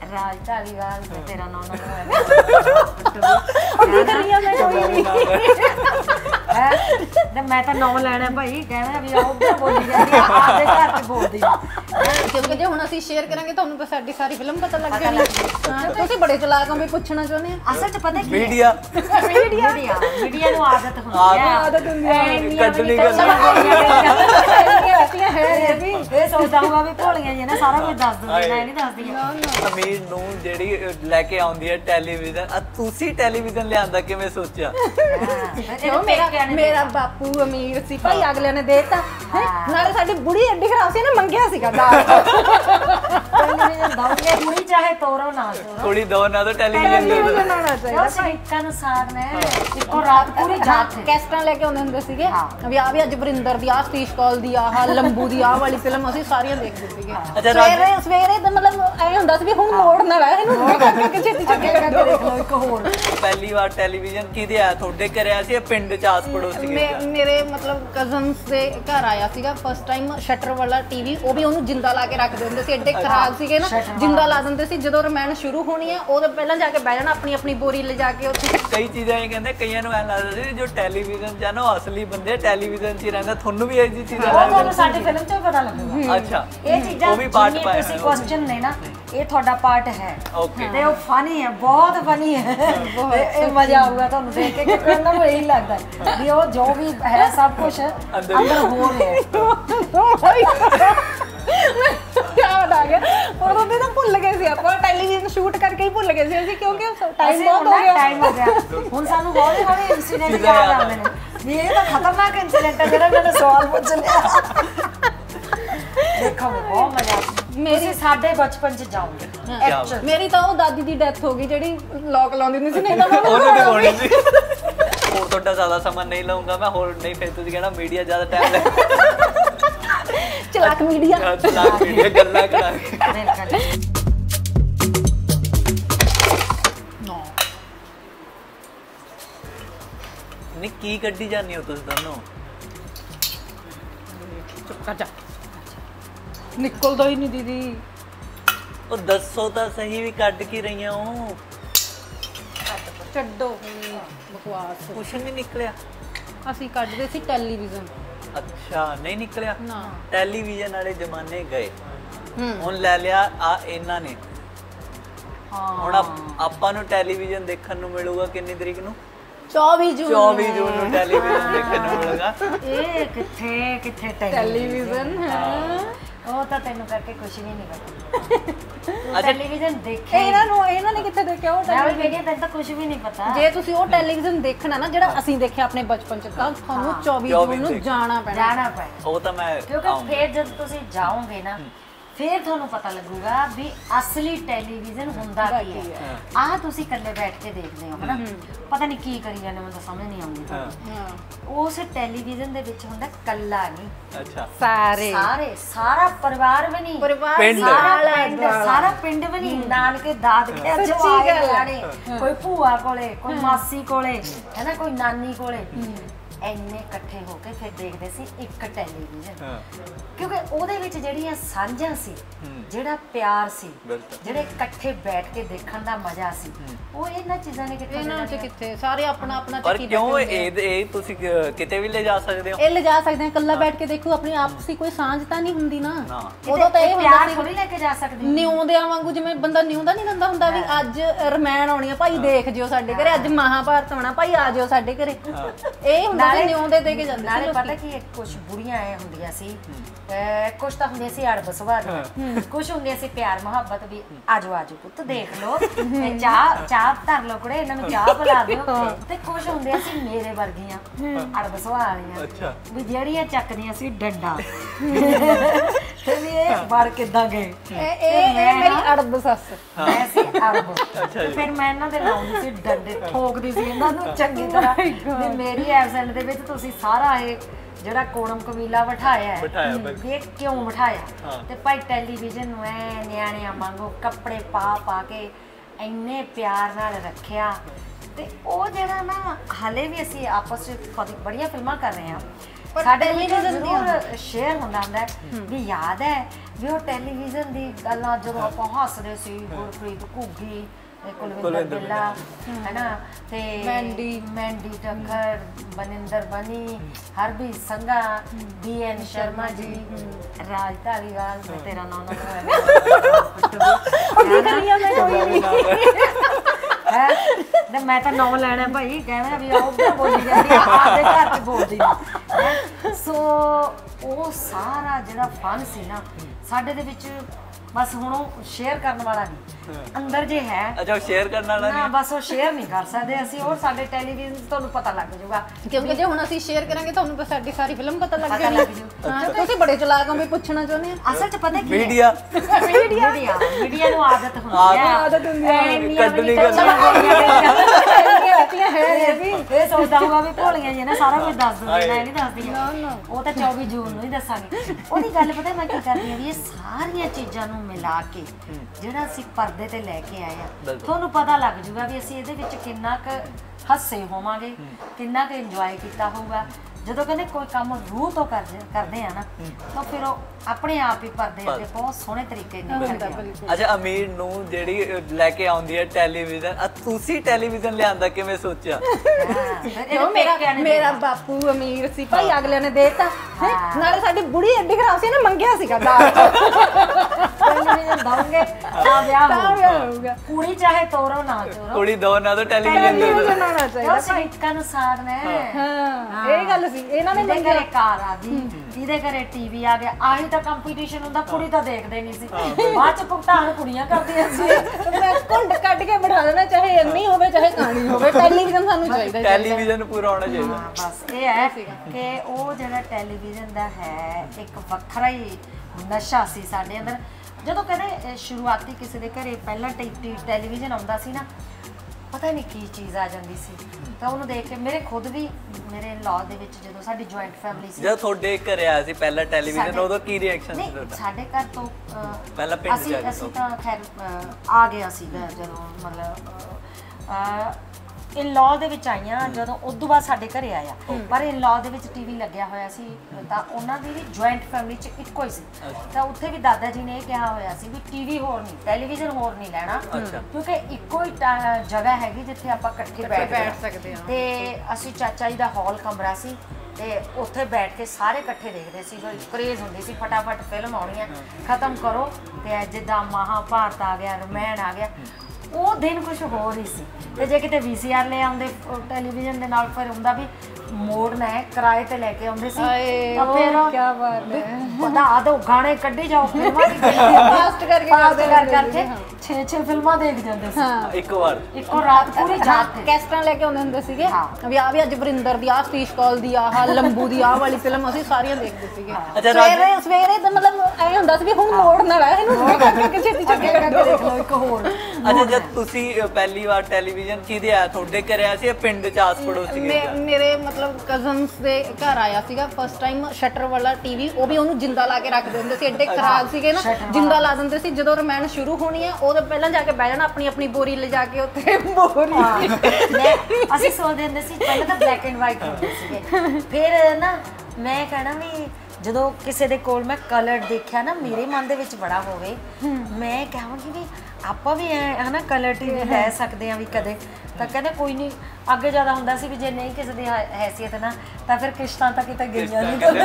राज धालीवाल तेरा नाम मैं तो नाम लैना भाई कहना भी आओ बोली जाती आपदे घर च बोलदी क्योंकि जे हुण ਅਸੀਂ ਸ਼ੇਅਰ ਕਰਾਂਗੇ ਤੁਹਾਨੂੰ ਤਾਂ ਸਾਡੀ ਸਾਰੀ ਫਿਲਮ ਪਤਾ ਲੱਗ ਜਾਣੀ ਹਾਂ ਤੁਸੀਂ ਬੜੇ ਚਲਾਕ ਹੋ ਵੀ ਪੁੱਛਣਾ ਚਾਹੁੰਦੇ ਆ ਅਸਲ ਚ ਪਤਾ ਕੀ ਮੀਡੀਆ ਨੂੰ ਆਦਤ ਹੁੰਦੀ ਹੈ ਕੱਢਣੀ ਹੈ ਇਹ ਸੋਚਦਾ ਹੋਊਗਾ ਵੀ ਭੋਲੀਆਂ ਜੀ ਨੇ ਸਾਰਾ ਕੁਝ ਦੱਸ ਦੂੰਗੀ ਮੈਂ ਨਹੀਂ ਦੱਸਦੀ ਅਮੀਰ ਨੂੰ ਜਿਹੜੀ ਲੈ ਕੇ ਆਉਂਦੀ ਹੈ ਟੈਲੀਵਿਜ਼ਨ ਤੁਸੀਂ ਟੈਲੀਵਿਜ਼ਨ ਲਿਆਂਦਾ ਕਿਵੇਂ ਸੋਚਿਆ ਮੇਰਾ ਬਾਪੂ ਅਮੀਰ ਸੀ ਭਾਈ ਅਗਲੇ ਨੇ ਦੇਤਾ ਨਾਲੇ ਸਾਡੀ ਬੁੜੀ ਐਡੀ ਖਰਾਬ ਸੀ ਇਹਨੇ ਮੰਗਿਆ ਸੀਗਾ ਟੈਲੀਵਿਜ਼ਨ ਦਊਗੇ ਕੁੜੀ ਚਾਹੇ ਤੋਰੋ ਨਾ ਤੋਰੋ ਕੁੜੀ ਦੋ ਨਾ ਤਾਂ ਟੈਲੀਵਿਜ਼ਨ ਲਾਉਣਾ ਚਾਹੀਦਾ ਸ਼ਰੀਕਾਂ ਅਨੁਸਾਰ ਨੇ ਇੱਕੋ ਰਾਤ ਪੂਰੀ ਜਾਤ ਕੈਸਟਾਂ ਲੈ ਕੇ ਆਉਂਦੇ ਹੁੰਦੇ ਸੀਗੇ ਵੀ ਆ ਵੀ ਅੱਜ ਵਰਿੰਦਰ ਦੀ ਆ ਸਤੀਸ਼ ਕੌਲ ਦੀ ਆਹ ਲੰਬੂ ਦੀ ਆਹ ਵਾਲੀ ਫਿਲਮ ਅਸੀਂ ਸਾਰੀਆਂ ਦੇਖਦੇ ਸੀਗੇ ਸਵੇਰੇ ਤਾਂ ਮਤਲਬ ਐ ਹੁੰਦਾ ਸੀ ਵੀ ਹੁਣ ਮੋੜਨ ਵਾਲਾ ਇਹਨੂੰ ਕਰਕੇ ਛੇਤੀ ਛੇਤੀ ਕਰਕੇ ਦੇਖ ਲਓ ਇੱਕ ਹੋਰ ਪਹਿਲੀ ਵਾਰ ਟੈਲੀਵਿਜ਼ਨ ਕਿਹਦੇ ਆ ਤੁਹਾਡੇ ਘਰੇ ਆਇਆ ਸੀ ਪਿੰਡ ਚ ਆਸ ਪੜੋਸੀ ਮੇਰੇ ਮਤਲਬ ਕਜ਼ਨਸ ਦੇ ਘਰ ਆਇਆ ਸੀਗਾ ਫਸਟ ਟਾਈਮ ਸ਼ਟਰ ਵਾਲਾ ਟੀਵੀ ਉਹ ਵੀ ਉਹਨੂੰ ਜਿੰਦਾ ਲਾ ਕੇ ਰੱਖਦੇ ਹੁੰਦੇ ਸੀ ਐਡੇ ਖਰਾਬ ਸੀਗੇ ਨਾ ਜਿੰਦਾ ਲਾ ਦਿੰਦੇ ਸੀ ਜਦੋਂ ਰਮਾਇਣ ਸ਼ੁਰੂ ਹੋਣੀ ਆ ਉਹਦੇ ਪਹਿਲਾਂ ਜਾ ਕੇ ਬਹਿ ਜਾਣਾ ਆਪਣੀ ਆਪਣੀ ਬੋਰੀ ਲਿਜਾ ਕੇ ਉੱਥੇ ਕਈ ਚੀਜ਼ਾਂ ਇਹ ਕਹਿੰਦੇ ਕਈਆਂ ਨੂੰ ਐਂ ਲੱਗਦਾ ਸੀ ਜੋ ਟੈਲੀਵਿਜ਼ਨ ਜਾਂ ਨਾ ਅਸਲੀ ਬੰਦੇ ਟੈਲੀਵਿਜ਼ਨ 'ਚ ਹੀ ਰਹਿੰਦਾ ਤੁਹਾਨੂੰ ਵੀ ਇਹ ਜੀ ਚੀਜ਼ਾਂ ਤੁਹਾਨੂੰ ਸਾਡੀ ਫਿਲਮ 'ਚ ਪਤਾ ਲੱਗੂਗਾ ਅੱਛਾ ਇਹ ਚੀਜ਼ਾਂ ਉਹ ਵੀ ਪਾਰਟ ਪਾਇਆ ਤੁਸੀਂ ਕੁਐਸਚਨ ਨੇ ਨਾ ਇਹ ਤੁਹਾਡਾ ਪਾਰਟ ਹੈ ਓਕੇ ਤੇ ਉਹ ਫਨੀ ਹੈ ਬਹੁਤ ਫਨੀ ਹੈ ਇਹ ਮਜ਼ਾ ਆਊਗਾ ਤੁਹਾਨੂੰ ਦੇਖ ਕੇ ਕਿਉਂਕਿ ਉਹਨਾਂ ਨੂੰ ਇਹੀ ਲੱਗਦਾ ਵੀ ਉਹ ਜੋ ਵੀ ਹੈ ਸਭ ਕੁਝ ਅੰਦਰ ਹੋ ਰਿਹਾ ਯਾਦ ਆ ਗਿਆ ਉਦੋਂ ਤੇ ਤਾਂ ਭੁੱਲ ਗਏ ਸੀ ਆਪਾਂ ਟੈਲੀਵਿਜ਼ਨ ਸ਼ੂਟ ਕਰਕੇ ਹੀ ਭੁੱਲ ਗਏ ਸੀ ਅਸੀਂ ਕਿਉਂਕਿ ਟਾਈਮ ਬਹੁਤ ਹੋ ਗਿਆ ਹੁਣ ਸਾਨੂੰ ਹੌਲੀ ਹੌਲੀ ਇਨਸੀਡੈਂਟ ਯਾਦ ਆਉਂਦੇ ਨੇ ਵੀ ਇਹ ਤਾਂ ਖਤਰਨਾਕ ਇਨਸੀਡੈਂਟ ਹੈ ਜਿਹੜਾ ਮੈਨੂੰ ਸਵਾਲ ਪੁੱਛ ਲਿਆ ਦੇਖੋ ਬਹੁਤ ਮਜ਼ਾ ਮੇਰੀ ਸਾਡੇ ਬਚਪਨ 'ਚ ਜਾਉਂਗੇ ਮੇਰੀ ਤਾਂ ਉਹ ਦਾਦੀ ਦੀ ਡੈਥ ਹੋ ਗਈ ਜਿਹੜੀ ਲੋਕ ਲਾਉਂਦੀ ਹੁੰਦੀ ਸੀ ਨਹੀਂ ਤਾਂ ਉਹਨੂੰ ਵੀ ਹੋਣੀ ਸੀ ਹੋਰ ਤੁਹਾਡਾ ਜ਼ਿਆਦਾ ਸਮਾਂ ਨਹੀਂ ਲਵਾਂਗਾ ਮੈਂ ਹੋਰ ਨਹੀਂ ਫਿਰ ਤੁਸੀਂ ਕਹਿਣਾ ਮੀਡੀਆ ਜ਼ਿਆਦਾ ਟਾਈਮ ਲੈ ਚਲਾਕ ਮੀਡੀਆ ਗੱਲਾਂ ਕਰਾ ਕੇ ਨਹੀਂ ਕੀ ਕੱਢੀ ਜਾਂਦੀ ਹੋ ਤੁਸੀਂ ਦੋਨੋਂ ਚੁੱਪ ਕਰ ਜਾ ਨਿਕਲਦਾ ਹੀ ਨਹੀਂ ਦੀਦੀ ਉਹ ਦੱਸੋ ਤਾਂ ਸਹੀ ਵੀ ਕੱਢ ਕੀ ਰਹੀਆਂ ਹੋ ਛੱਡੋ ਬਕਵਾਸ ਕੁਛ ਨਹੀਂ ਨਿਕਲਿਆ ਅਸੀਂ ਕੱਢਦੇ ਸੀ ਟੈਲੀਵਿਜ਼ਨ ਅੱਛਾ ਨਹੀਂ ਨਿਕਲਿਆ ਨਾ ਟੈਲੀਵਿਜ਼ਨ ਵਾਲੇ ਜ਼ਮਾਨੇ ਗਏ ਹੁਣ ਲੈ ਲਿਆ ਆ ਇਹਨਾਂ ਨੇ ਹੁਣ ਆਪਾਂ ਨੂੰ ਟੈਲੀਵਿਜ਼ਨ ਦੇਖਣ ਨੂੰ ਮਿਲੂਗਾ ਕਿੰਨੀ ਤਰੀਕ ਨੂੰ 24 ਜੂਨ ਨੂੰ ਟੈਲੀਵਿਜ਼ਨ ਦੇਖਣ ਨੂੰ ਮਿਲੂਗਾ ਇਹ ਕਿੱਥੇ ਕਿੱਥੇ ਟੈਲੀਵਿਜ਼ਨ ਉਹ ਤਾਂ ਤੈਨੂੰ ਕਰਕੇ ਕੁਝ ਨਹੀਂ ਪਤਾ ਟੈਲੀਵਿਜ਼ਨ ਦੇਖੇ ਇਹਨਾਂ ਨੇ ਕਿੱਥੇ ਦੇਖਿਆ ਉਹ ਟੈਲੀਵਿਜ਼ਨ ਤੈਨੂੰ ਤਾਂ ਕੁਝ ਵੀ ਨਹੀਂ ਪਤਾ ਜੇ ਤੁਸੀਂ ਉਹ ਟੈਲੀਵਿਜ਼ਨ ਦੇਖਣਾ ਨਾ ਜਿਹੜਾ ਅਸੀਂ ਦੇਖਿਆ ਆਪਣੇ ਬਚਪਨ ਚ ਤਾਂ ਤੁਹਾਨੂੰ 24 ਜੂਨ ਨੂੰ ਜਾਣਾ ਪੈਣਾ ਉਹ ਤਾਂ ਮੈਂ ਕਿਉਂਕਿ ਫੇਰ ਜਦ ਤੁਸੀਂ ਜਾਓਗੇ ਨਾ ਫਿਰ ਤੁਹਾਨੂੰ ਪਤਾ ਲੱਗੂਗਾ ਵੀ ਅਸਲੀ ਟੈਲੀਵਿਜ਼ਨ ਹੁੰਦਾ ਕੀ ਹੈ ਆਹ ਤੁਸੀਂ ਇਕੱਲੇ ਬੈਠ ਕੇ ਦੇਖਦੇ ਹੋ ਹਨਾ ਪਤਾ ਨਹੀਂ ਕੀ ਕਰੀ ਜਾਂਦੇ ਮੈਨੂੰ ਤਾਂ ਸਮਝ ਨਹੀਂ ਆਉਂਦੀ ਉਸ ਟੈਲੀਵਿਜ਼ਨ ਦੇ ਵਿੱਚ ਹੁੰਦਾ ਕੱਲਾ ਨਹੀਂ ਅੱਛਾ ਸਾਰਾ ਪਰਿਵਾਰ ਵੀ ਨਹੀਂ ਸਾਰਾ ਪਿੰਡ ਵੀ ਨਹੀਂ ਨਾਨਕੇ ਦਾਦਕੇ ਜਵਾਈ ਕੋਈ ਭੂਆ ਕੋਲੇ ਕੋਈ ਮਾਸੀ ਕੋਲੇ ਹੈ ਨਾ ਕੋਈ ਨਾਨੀ ਕੋਲੇ ਇੰਨੇ ਇਕੱਠੇ ਹੋ ਕੇ ਫਿਰ ਦੇਖਦੇ ਸੀ ਇੱਕ ਟੈਲੀਵਿਜ਼ਨ ਕਿਉਂਕਿ ਉਹਦੇ ਵਿੱਚ ਜਿਹੜੀਆਂ ਸਾਂਝਾਂ ਸੀ ਜਿਹੜਾ ਪਿਆਰ ਸੀ ਜਿਹੜੇ ਇਕੱਠੇ ਬੈਠ ਕੇ ਦੇਖਣ ਦਾ ਮਜ਼ਾ ਸੀ ਉਹ ਇਹਨਾਂ ਚੀਜ਼ਾਂ ਨੇ ਕਿੱਥੇ ਸਾਰੇ ਆਪਣਾ ਆਪਣਾ ਪਰ ਕਿਉਂ ਇਹ ਤੁਸੀਂ ਕਿਤੇ ਵੀ ਲੈ ਜਾ ਸਕਦੇ ਹੋ ਇਹ ਲੈ ਜਾ ਸਕਦੇ ਹਾਂ ਇਕੱਲਾ ਬੈਠ ਕੇ ਦੇਖੋ ਆਪਣੀ ਆਪਸੀ ਕੋਈ ਸਾਂਝ ਤਾਂ ਨਹੀਂ ਹੁੰਦੀ ਨਾ ਉਦੋਂ ਤਾਂ ਇਹ ਹੁੰਦਾ ਸੀ ਥੋੜੀ ਲੈ ਕੇ ਜਾ ਸਕਦੇ ਨਿਉਂਦਿਆਂ ਵਾਂਗੂ ਜਿਵੇਂ ਬੰਦਾ ਨਿਉਂਦਾ ਨਹੀਂ ਦਿੰਦਾ ਹੁੰਦਾ ਵੀ ਅੱਜ ਰਮਾਇਣ ਆਉਣੀ ਆ ਭਾਈ ਦੇਖ ਜਿਓ ਸਾਡੇ ਘਰੇ ਅੱਜ ਮਹਾਭਾਰਤ ਆਉਣਾ ਭਾਈ ਆ ਜਿਓ ਸਾਡੇ ਘਰੇ ਇਹ ਹੁੰਦਾ ਸੀ ਨਿਉਂਦੇ ਦੇ ਕੇ ਜਾਂਦੇ ਨਾਲੇ ਪਤਾ ਕੀ ਕੁਝ ਬੁੜੀਆਂ ਐ ਹੁੰਦੀਆਂ ਸੀ ਕੁਝ ਤਾਂ ਹੁੰਦੀਆਂ ਸੀ ਅੜਬ ਸੁਭਾਅ ਦੀਆਂ ਕੁਝ ਹੁੰਦੀਆਂ ਸੀ ਪਿਆਰ ਮੁਹੱਬਤ ਵੀ ਆਜੋ ਆਜੋ ਪੁੱਤ ਦੇਖ ਲੋ ਚਾਹ ਧਰ ਲੋ ਕੁੜੇ ਇਹਨਾਂ ਨੂੰ ਚਾਹ ਪਿਲਾ ਦਿਓ ਤੇ ਕੁਝ ਹੁੰਦੀਆਂ ਸੀ ਮੇਰੇ ਵਰਗੀਆਂ ਅੜਬ ਸੁਭਾਅ ਵਾਲੀਆਂ ਵੀ ਜਿਹੜੀਆਂ ਚੱਕਦੀਆਂ ਸੀ ਡੰਡਾ ਤੇ ਵੀ ਇਹ ਵੜ ਕਿੱਦਾਂ ਗਏ ਇਹ ਮੇਰੀ ਅੜਬ ਸੱਸ ਮੈਂ ਸੀ ਅੜਬ ਫਿਰ ਮੈਂ ਇਹਨਾਂ ਦੇ ਲਾਉਂਦੀ ਸੀ ਡੰਡੇ ਠੋਕਦੀ ਸੀ ਇਹਨਾਂ ਨੂੰ ਚੰਗੀ ਤਰ੍ਹਾਂ ਵੀ ਮੇਰੀ ਐਬਸੈਂਟ ਦੇ ਵਿੱਚ ਤੁਸੀਂ ਸਾਰਾ ਇਹ ਜਿਹੜਾ ਕੋਣਮ ਕਬੀਲਾ ਬਿਠਾਇਆ ਵੀ ਇਹ ਕਿਉਂ ਬਿਠਾਇਆ ਤੇ ਭਾਈ ਟੈਲੀਵਿਜ਼ਨ ਨੂੰ ਐ ਨਿਆਣਿਆਂ ਵਾਂਗੂ ਕੱਪੜੇ ਪਾ ਕੇ ਇੰਨੇ ਪਿਆਰ ਨਾਲ ਰੱਖਿਆ ਤੇ ਉਹ ਜਿਹੜਾ ਨਾ ਹਲੇ ਵੀ ਅਸੀਂ ਆਪਸ ਵਿੱਚ ਬੜੀਆਂ ਫਿਲਮਾਂ ਕਰ ਰਹੇ ਹਾਂ ਸਾਡੇ ਟੈਲੀਵਿਜ਼ਨ ਦੀ ਸ਼ੇਅਰ ਹੁੰਦਾ ਵੀ ਯਾਦ ਹੈ ਵੀ ਉਹ ਟੈਲੀਵਿਜ਼ਨ ਦੀ ਗੱਲਾਂ ਜਦੋਂ ਆਪਾਂ ਹੱਸਦੇ ਸੀ ਗੁਰਪ੍ਰੀਤ ਘੁੱਗੀ ਕੁਲਵਿੰਦਰ ਬਿੱਲਾ ਹੈਨਾ ਤੇ ਮੈਂਡੀ ਟੱਕਰ ਬਨਿੰਦਰ ਬਨੀ ਹਰਬੀ ਸੰਘਾ BN ਸ਼ਰਮਾ ਜੀ ਰਾਜ ਧਾਲੀਵਾਲ ਮੈਂ ਤੇਰਾ ਨਾਮ ਹੈ ਮੈਂ ਤਾਂ ਨਾਮ ਲੈਣਾ ਭਾਈ ਕਹਿਣਾ ਵੀ ਉਹ ਬੋਲੀ ਜਾਂਦੀ ਆਪਦੇ ਘਰ ਚ ਬੋਲਦੀ ਸੋ ਉਹ ਸਾਰਾ ਜਿਹੜਾ ਫਨ ਸੀ ਨਾ ਸਾਡੇ ਦੇ ਵਿੱਚ ਬਸ ਹੁਣ ਉਹ ਸ਼ੇਅਰ ਕਰਨ ਵਾਲਾ ਨਹੀਂ ਅੰਦਰ ਜੇ ਹੈ ਅੱਛਾ ਸ਼ੇਅਰ ਕਰਨ ਵਾਲਾ ਨਾ ਬਸ ਉਹ ਸ਼ੇਅਰ ਨਹੀਂ ਕਰ ਸਕਦੇ ਅਸੀਂ ਹੋਰ ਸਾਡੇ ਟੈਲੀਵਿਜ਼ਨ ਤੁਹਾਨੂੰ ਪਤਾ ਲੱਗ ਜਾਊਗਾ ਕਿਉਂਕਿ ਜੇ ਹੁਣ ਅਸੀਂ ਸ਼ੇਅਰ ਕਰਾਂਗੇ ਤੁਹਾਨੂੰ ਤਾਂ ਸਾਡੀ ਸਾਰੀ ਫਿਲਮ ਪਤਾ ਲੱਗ ਜਾਣੀ ਹਾਂ ਤੁਸੀਂ ਬੜੇ ਚਲਾਕ ਹੋ ਵੀ ਪੁੱਛਣਾ ਚਾਹੁੰਦੇ ਆ ਅਸਲ ਚ ਪਤਾ ਕੀ ਮੀਡੀਆ ਨੂੰ ਆਦਤ ਹੁੰਦੀ ਹੈ ਕੱਢਣੀ ਹੈ ਵੀ ਇਹ ਸੋਚਦਾ ਹੋਊਗਾ ਵੀ ਭੋਲੀਆਂ ਜੀ ਨਾ ਸਾਰਾ ਕੁਝ ਦੱਸ ਦੂੰਗੀ ਮੈਂ ਨਹੀਂ ਦੱਸਦੀ ਉਹ ਤਾਂ 24 ਜੂਨ ਨੂੰ ਹੀ ਦੱਸਾਂਗੇ ਉਹਦੀ ਗੱਲ ਪਤਾ ਮੈਂ ਕੀ ਕਰਦੀ ਆ ਵੀ ਇਹ ਸਾਰੀਆਂ ਚੀਜ਼ਾਂ ਨੂੰ ਮਿਲਾ ਕੇ ਜਿਹੜਾ ਅਸੀਂ ਪਰਦੇ ਤੇ ਲੈ ਕੇ ਆਏ ਆ ਤੁਹਾਨੂੰ ਪਤਾ ਲੱਗ ਜੂਗਾ ਵੀ ਅਸੀਂ ਇਹਦੇ ਵਿੱਚ ਕਿੰਨਾ ਕੁ ਹੱਸੇ ਹੋਵਾਂਗੇ ਕਿੰਨਾ ਕੁ ਇੰਜੋਏ ਕੀਤਾ ਹੋਊਗਾ ਜਦੋਂ ਕਹਿੰਦੇ ਕੋਈ ਕੰਮ ਰੂਹ ਤੋਂ ਕਰਦੇ ਆ ਨਾ ਤਾਂ ਫਿਰ ਉਹ ਆਪਣੇ ਆਪ ਹੀ ਪਰਦੇ ਅੱਗੇ ਬਹੁਤ ਸੋਹਣੇ ਤਰੀਕੇ ਨਾਲ ਕਰਦੇ ਆ ਅੱਛਾ ਅਮੀਰ ਨੂੰ ਜਿਹੜੀ ਲੈ ਕੇ ਆਉਂਦੀ ਹੈ ਟੈਲੀਵਿਜ਼ਨ ਤੁਸੀਂ ਟੈਲੀਵਿਜ਼ਨ ਲਿਆਂਦਾ ਕਿਵੇਂ ਸੋਚਿਆ ਮੇਰਾ ਬਾਪੂ ਅਮੀਰ ਸੀ ਭਾਈ ਅਗਲੇ ਨੇ ਦੇਤਾ ਨਾਲੇ ਸਾਡੀ ਬੁੜੀ ਐਡੀ ਖਰਾਬ ਸੀ ਇਹਨੇ ਮੰਗਿਆ ਸੀਗਾ ਦਾਲ ਟੈਲੀਵਿਜ਼ਨ ਦਊਂਗੇ ਤਾਂ ਵਿਆਹ ਹੋਊਗਾ ਕੁੜੀ ਚਾਹੇ ਤੋਰੋ ਨਾ ਤੋਰੋ ਕੁੜੀ ਦੋ ਨਾ ਤਾਂ ਟੈਲੀਵਿਜ਼ਨ ਆਉਣਾ ਚਾਹੀਦਾ ਸਿੱਕਾ ਨੂੰ ਸਾੜਨਾ ਹਾਂ ਇਹ ਗੱਲ ਸੀ ਇਹਨਾਂ ਨੇ ਮੰਗਿਆ ਘਰੇ ਕਾਰ ਆ ਗਈ ਇਹਦੇ ਘਰੇ ਟੀਵੀ ਆ ਗਿਆ ਆਹੀ ਤਾਂ ਕੰਪੀਟੀਸ਼ਨ ਹੁੰਦਾ ਕੁੜੀ ਤਾਂ ਦੇਖਦੇ ਨਹੀਂ ਸੀ ਬਾਅਦ ਚ ਭੁਗਤਾਨ ਕੁੜੀਆਂ ਕਰਦੀਆਂ ਸੀ ਮੈਂ ਕੁੰਡ ਕੱਢ ਕੇ ਬਿਠਾ ਦੇਣਾ ਚਾਹੇ ਇੰਨੀ ਹੋਵੇ ਚਾਹੇ ਕਹਾਣੀ ਹੋਵੇ ਟੈਲੀਵਿਜ਼ਨ ਸਾਨੂੰ ਚਾਹੀਦਾ ਟੈਲੀਵਿਜ਼ਨ ਪੂਰਾ ਹੋਣਾ ਚਾਹੀਦਾ ਬਸ ਇਹ ਹੈ ਕਿ ਉਹ ਜਿਹੜਾ ਟੈਲੀਵਿਜ਼ਨ ਦਾ ਹੈ ਇੱਕ ਵੱਖਰਾ ਹੀ ਨਸ਼ਾ ਸੀ ਸਾਡੇ ਅੰਦਰ ਜਦੋਂ ਕਹਿੰਦੇ ਸ਼ੁਰੂਆਤੀ ਕਿਸੇ ਦੇ ਘਰੇ ਪਹਿਲਾਂ ਟੈਲੀਵਿਜ਼ਨ ਆਉਂਦਾ ਸੀ ਨਾ ਪਤਾ ਨਹੀਂ ਕੀ ਚੀਜ਼ ਆ ਜਾਂਦੀ ਸੀ ਤਾਂ ਉਹਨੂੰ ਦੇਖ ਕੇ ਮੇਰੇ ਖੁਦ ਵੀ ਮੇਰੇ ਲਾਅ ਦੇ ਵਿੱਚ ਜਦੋਂ ਸਾਡੀ ਜੁਆਇੰਟ ਫੈਮਿਲੀ ਸੀ ਜਦ ਤੁਹਾਡੇ ਘਰੇ ਆਇਆ ਸੀ ਪਹਿਲਾ ਟੈਲੀਵਿਜ਼ਨ ਉਦੋਂ ਕੀ ਰਿਐਕਸ਼ਨ ਸੀ ਤੁਹਾਡਾ ਸਾਡੇ ਘਰ ਤੋਂ ਪਹਿਲਾਂ ਪਿੰਡ ਜਾ ਕੇ ਅਸੀਂ ਤਾਂ ਖੈਰ ਆ ਗਿਆ ਸੀਗਾ ਜਦੋਂ ਮਤਲਬ ਇਨ ਲਾਅ ਦੇ ਵਿੱਚ ਆਈਆਂ ਜਦੋਂ ਉਦੋਂ ਬਾਅਦ ਸਾਡੇ ਘਰੇ ਆਇਆ ਪਰ ਇਨ ਲਾਅ ਦੇ ਵਿੱਚ ਟੀਵੀ ਲੱਗਿਆ ਹੋਇਆ ਸੀ ਤਾਂ ਉਹਨਾਂ ਦੀ ਵੀ ਜੁਆਇੰਟ ਫੈਮਿਲੀ 'ਚ ਇੱਕੋ ਹੀ ਸੀ ਤਾਂ ਉੱਥੇ ਵੀ ਦਾਦਾ ਜੀ ਨੇ ਇਹ ਕਿਹਾ ਹੋਇਆ ਸੀ ਵੀ ਟੀਵੀ ਹੋਰ ਨਹੀਂ ਟੈਲੀਵਿਜ਼ਨ ਹੋਰ ਨਹੀਂ ਲੈਣਾ ਕਿਉਂਕਿ ਇੱਕੋ ਹੀ ਜਗ੍ਹਾ ਹੈਗੀ ਜਿੱਥੇ ਆਪਾਂ ਇਕੱਠੇ ਬੈਠ ਸਕਦੇ ਹਾਂ ਤੇ ਅਸੀਂ ਚਾਚਾ ਜੀ ਦਾ ਹਾਲ ਕਮਰਾ ਸੀ ਤੇ ਉੱਥੇ ਬੈਠ ਕੇ ਸਾਰੇ ਇਕੱਠੇ ਦੇਖਦੇ ਸੀ ਕੋਈ ਕਰੇਜ਼ ਹੁੰਦੀ ਸੀ ਫਟਾਫਟ ਫਿਲਮ ਆਉਣੀ ਹੈ ਖਤਮ ਕਰੋ ਤੇ ਜਿੱਦਾਂ ਮਹਾਭਾਰਤ ਆ ਗਿਆ ਰਮਾਇਣ ਆ ਗਿਆ ਉਹ ਦਿਨ ਕੁਝ ਹੋਰ ਹੀ ਸੀ ਤੇ ਜੇ ਕਿਤੇ VCR ਲੈ ਆਉਂਦੇ ਟੈਲੀਵਿਜ਼ਨ ਦੇ ਨਾਲ ਫਿਰ ਹੁੰਦਾ ਵੀ ਮੋੜਨਾ ਹੈ ਕਿਰਾਏ ਤੇ ਲੈ ਕੇ ਆਉਂਦੇ ਸੀ ਤਾਂ ਫਿਰ ਕੀ ਬਾਤ ਹੈ ਪਤਾ ਆਦੋ ਗਾਣੇ ਕੱਢੀ ਜਾਓ ਫਿਲਮਾਂ ਦੀ ਫਾਸਟ ਕਰਕੇ 6 ਫਿਲਮਾਂ ਦੇਖ ਜਾਂਦੇ ਸੀ ਇੱਕ ਵਾਰ ਇੱਕੋ ਰਾਤ ਪੂਰੀ ਰਾਤ ਕੈਸਟਾਂ ਲੈ ਕੇ ਆਉਂਦੇ ਹੁੰਦੇ ਸੀਗੇ ਵੀ ਅੱਜ ਵਰਿੰਦਰ ਦੀ ਸਤੀਸ਼ ਕੌਲ ਦੀ ਲੰਬੂ ਦੀ ਵਾਲੀ ਫਿਲਮ ਅਸੀਂ ਸਾਰੀਆਂ ਦੇਖਦੇ ਸੀਗੇ ਸਵੇਰੇ ਤਾਂ ਮਤਲਬ ਐ ਹੁੰਦਾ ਸੀ ਵੀ ਹੁਣ ਮੋੜਨ ਵਾਲਾ ਇਹਨੂੰ ਕਰਕੇ ਛੇਤੀ ਕਰਕੇ ਦੇਖ ਲਓ ਇੱਕ ਹੋਰ ਅੱਛਾ ਜਦ ਤੁਸੀਂ ਪਹਿਲੀ ਵਾਰ ਟੈਲੀਵਿਜ਼ਨ ਕਿਹਦੇ ਆਇਆ ਤੁਹਾਡੇ ਘਰੇ ਆਇਆ ਸੀ ਜਾਂ ਪਿੰਡ ਚ ਆਸ ਪੜੋਸ ਸੀਗੇ ਮੇਰੇ ਮਤਲਬ ਕਜ਼ਨਸ ਦੇ ਘਰ ਆਇਆ ਸੀਗਾ ਫਸਟ ਟਾਈਮ ਸ਼ਟਰ ਵਾਲਾ ਟੀਵੀ ਉਹ ਵੀ ਉਹਨੂੰ ਜਿੰਦਾ ਲਾ ਕੇ ਰੱਖਦੇ ਹੁੰਦੇ ਸੀ ਐਡੇ ਖਰਾਬ ਸੀਗੇ ਨਾ ਜਿੰਦਾ ਲਾ ਦਿੰਦੇ ਸੀ ਜਦੋਂ ਰਮਾਇਣ ਸ਼ੁਰੂ ਹੋਣੀ ਹੈ ਉਹਦੇ ਪਹਿਲਾਂ ਜਾ ਕੇ ਬਹਿ ਜਾਣਾ ਆਪਣੀ ਆਪਣੀ ਬੋਰੀ ਲਿਜਾ ਕੇ ਉੱਥੇ ਬੋਰੀ ਅਸੀਂ ਸੋਚਦੇ ਹੁੰਦੇ ਸੀ ਪਹਿਲਾਂ ਤਾਂ ਬਲੈਕ ਐਂਡ ਵਾਈਟ ਹੁੰਦੇ ਸੀਗੇ ਫਿਰ ਨਾ ਮੈਂ ਕਹਿਣਾ ਵੀ ਜਦੋਂ ਕਿਸੇ ਦੇ ਕੋਲ ਮੈਂ ਕਲਰ ਦੇਖਿਆ ਨਾ ਮੇਰੇ ਮਨ ਦੇ ਵਿੱਚ ਬੜਾ ਹੋਵੇ ਮੈਂ ਕਹਾਂਗੀ ਵੀ ਆਪਾਂ ਵੀ ਹਨਾ ਕਲਰ ਟੀਵੀ ਲੈ ਸਕਦੇ ਆ ਵੀ ਕਦੇ ਤਾਂ ਕਹਿੰਦੇ ਕੋਈ ਨਹੀਂ ਅੱਗੇ ਜ਼ਿਆਦਾ ਹੁੰਦਾ ਸੀ ਵੀ ਜੇ ਨਹੀਂ ਕਿਸੇ ਦੀ ਹੈਸੀਅਤ ਨਾ ਤਾਂ ਫਿਰ ਕਿਸ਼ਤਾਂ ਤਾਂ ਕਿਤੇ ਗਈਆਂ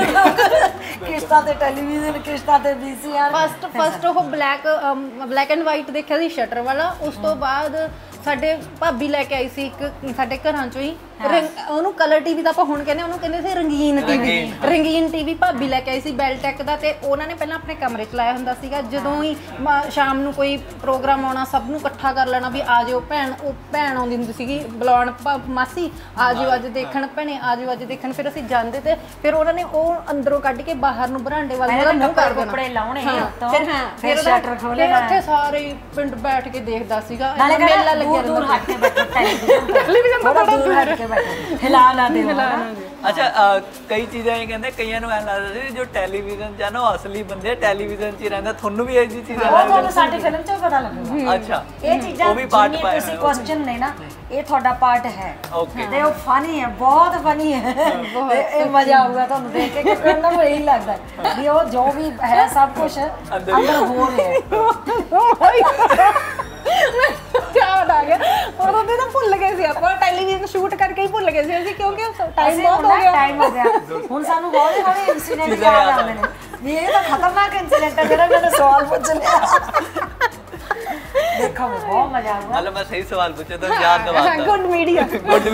ਨਹੀਂ ਕਿਸ਼ਤਾਂ ਤੇ ਟੈਲੀਵਿਜ਼ਨ ਕਿਸ਼ਤਾਂ ਤੇ VCR ਫਸਟ ਉਹ ਬਲੈਕ ਐਂਡ ਵਾਈਟ ਦੇਖਿਆ ਸੀ ਸ਼ਟਰ ਵਾਲਾ ਉਸ ਤੋਂ ਬਾਅਦ ਸਾਡੇ ਭਾਬੀ ਲੈ ਕੇ ਆਈ ਸੀ ਇੱਕ ਸਾਡੇ ਘਰਾਂ ਚੋਂ ਹੀ ਉਹਨੂੰ ਕਲਰ ਟੀਵੀ ਦਾ ਆਪਾਂ ਹੁਣ ਉਹਨੂੰ ਕਹਿੰਦੇ ਸੀ ਰੰਗੀਨ ਟੀਵੀ ਭਾਬੀ ਲੈ ਕੇ ਆਈ ਸੀ ਬੈਲਟੈਕ ਦਾ ਤੇ ਉਹਨਾਂ ਨੇ ਪਹਿਲਾਂ ਆਪਣੇ ਕਮਰੇ 'ਚ ਲਾਇਆ ਹੁੰਦਾ ਸੀਗਾ ਜਦੋਂ ਹੀ ਸ਼ਾਮ ਨੂੰ ਕੋਈ ਪ੍ਰੋਗਰਾਮ ਆਉਣਾ ਸਭ ਨੂੰ ਇਕੱਠਾ ਕਰ ਲੈਣਾ ਵੀ ਆ ਜਾਓ ਭੈਣ ਆਉਂਦੀ ਹੁੰਦੀ ਸੀਗੀ ਬੁਲਾਉਣ ਮਾਸੀ ਆ ਜਾਓ ਅੱਜ ਦੇਖਣ ਭੈਣੇ ਆ ਜਾਓ ਅੱਜ ਦੇਖਣ ਫਿਰ ਅਸੀਂ ਜਾਂਦੇ ਤੇ ਫਿਰ ਉਹਨਾਂ ਨੇ ਉਹ ਅੰਦਰੋਂ ਕੱਢ ਕੇ ਬਾਹਰ ਨੂੰ ਬਰਾਂਡੇ ਵੱਲ ਉਹਦਾ ਮੂੰਹ ਕਰ ਦੇਣਾ ਕੱਪੜੇ ਲਾਉਣੇ ਫਿਰ ਸ਼ਟਰ ਖੋਲ੍ਹਣਾ ਉੱਥੇ ਸਾਰੇ ਪਿੰਡ ਬੈਠ ਕੇ ਦੇਖਦਾ ਸੀਗਾ ਮੇਲਾ ਲੱਗਿਆ ਦੂਰ ਹਟ ਕੇ ਬੈਠੋ ਟੈਲੀਵਿਜ਼ਨ ਤੋਂ ਬੜਾ ਦੂਰ ਹਟ ਕੇ ਬੈਠੋ ਹਿਲਾ ਨਾ ਦਿਓ ਅੱਛਾ ਕਈ ਚੀਜ਼ਾਂ ਇਹ ਕਹਿੰਦੇ ਕਈਆਂ ਨੂੰ ਐਂ ਲੱਗਦਾ ਸੀ ਜੋ ਟੈਲੀਵਿਜ਼ਨ 'ਚ ਆ ਨਾ ਉਹ ਅਸਲੀ ਬੰਦੇ ਟੈਲੀਵਿਜ਼ਨ 'ਚ ਹੀ ਰਹਿੰਦਾ ਤੁਹਾਨੂੰ ਵੀ ਇਹ ਜੀ ਚੀਜ਼ਾਂ ਉਹ ਤੁਹਾਨੂੰ ਸਾਡੀ ਫਿਲਮ 'ਚੋਂ ਪਤਾ ਲੱਗੂਗਾ ਅੱਛਾ ਇਹ ਚੀਜ਼ਾਂ ਉਹ ਵੀ ਪਾਰਟ ਜਿੰਨੇ ਪਾਇਆ ਤੁਸੀਂ ਕੁਐਸਚਨ ਨੇ ਨਾ ਇਹ ਤੁਹਾਡਾ ਪਾਰਟ ਹੈ ਓਕੇ ਤੇ ਉਹ ਫਨੀ ਹੈ ਬਹੁਤ ਫਨੀ ਹੈ ਤੇ ਇਹ ਮਜ਼ਾ ਆਊਗਾ ਤੁਹਾਨੂੰ ਦੇਖ ਕੇ ਕਿਉਂਕਿ ਉਹਨਾਂ ਨੂੰ ਇਹੀ ਲੱਗਦਾ ਵੀ ਉਹ ਜੋ ਵੀ ਹੈ ਸਭ ਕੁਝ ਅੰਦਰ ਹੋ ਰਿਹਾ ਯਾਦ ਆ ਗਿਆ ਉਦੋਂ ਤਾਂ ਭੁੱਲ ਗਏ ਸੀ ਆਪਾਂ ਟੈਲੀਵਿਜ਼ਨ ਸ਼ੂਟ ਕਰਕੇ ਹੀ ਭੁੱਲ ਗਏ ਸੀ ਅਸੀਂ ਕਿਉਂਕਿ ਟਾਈਮ ਬਹੁਤ ਹੋ ਗਿਆ ਹੁਣ ਸਾਨੂੰ ਹੌਲੀ ਹੌਲੀ ਇਨਸੀਡੈਂਟ ਯਾਦ ਆਉਂਦੇ ਨੇ ਵੀ ਇਹ ਤਾਂ ਖਤਰਨਾਕ ਇਨਸੀਡੈਂਟ ਹੈ ਜਿਹੜਾ ਮੈਨੂੰ ਸਵਾਲ ਪੁੱਛ ਲਿਆ ਦੇਖੋ ਬਹੁਤ ਮਜ਼ਾ ਆਊਗਾ ਮਤਲਬ ਮੈਂ ਸਹੀ ਸਵਾਲ ਪੁੱਛਿਆ ਤਾਂ ਯਾਦ ਦਵਾਤਾ ਗੁੱਡ ਮੀਡੀਆ